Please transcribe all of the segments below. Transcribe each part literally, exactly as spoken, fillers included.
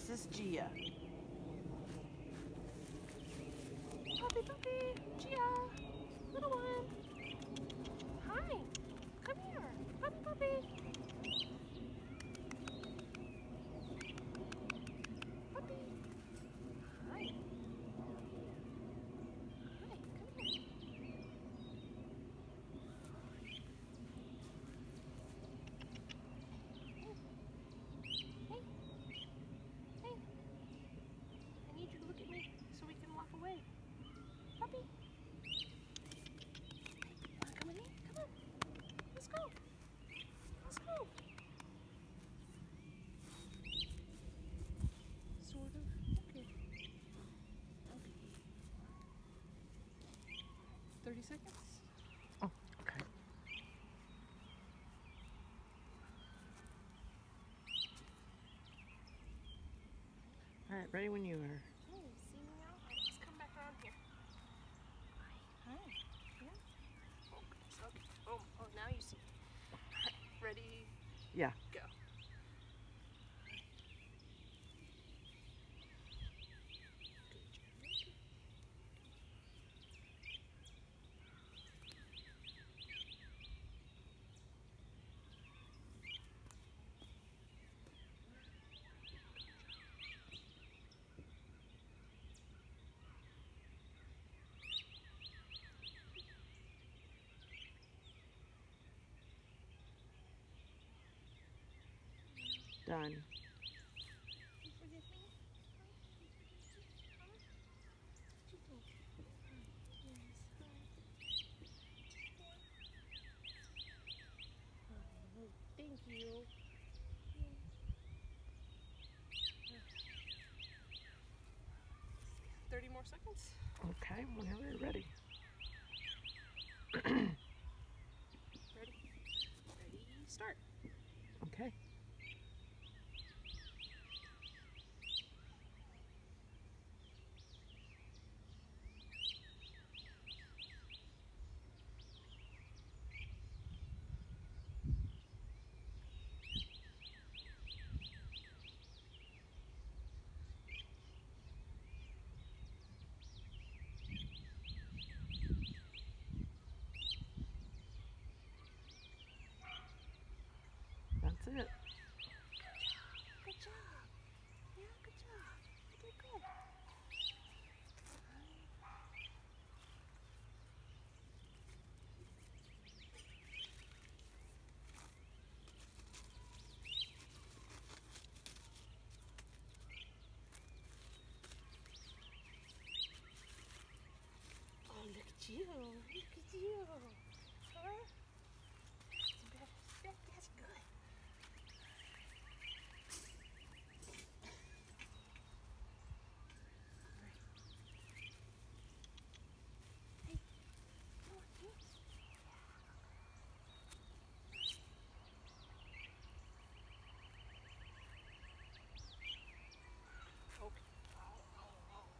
This is Gia. Puppy, puppy, Gia, little one. Hi, come here, puppy, puppy. Puppy. Hi. Hi, come here. Hey, hey, I need you to look at me so we can walk away. Puppy. Wanna come with me? Come on. Let's go. Let's go. Sort of. Okay. Okay. thirty seconds? Oh, okay. All right, ready when you are. Oh, you see me now? Alright, let's come back around here. Hi. Hi. Yeah. Oh, goodness. Okay. Oh, oh, now you see me. Alright, ready? Yeah. Go. Done. You forgive me? Huh? You forgive me? Huh? What you think? Hi. Yes. Hi. Oh, thank you. Yeah. thirty more seconds. Okay, whenever you're ready. Ready? Ready, start. Okay. That's it. Good job. Yeah, good job. You did good. Oh, look at you. Look at you. Huh? That's, that, that's good. Hey, come on, here. Okay. Oh, oh, oh.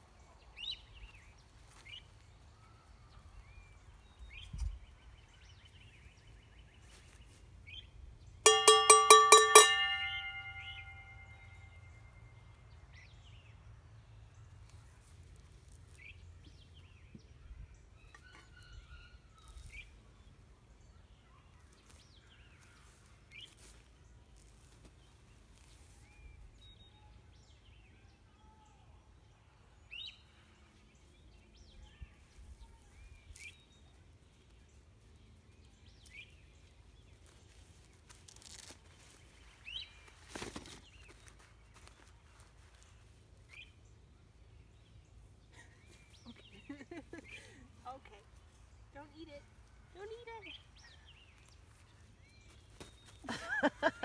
Okay. Don't eat it. Don't eat it.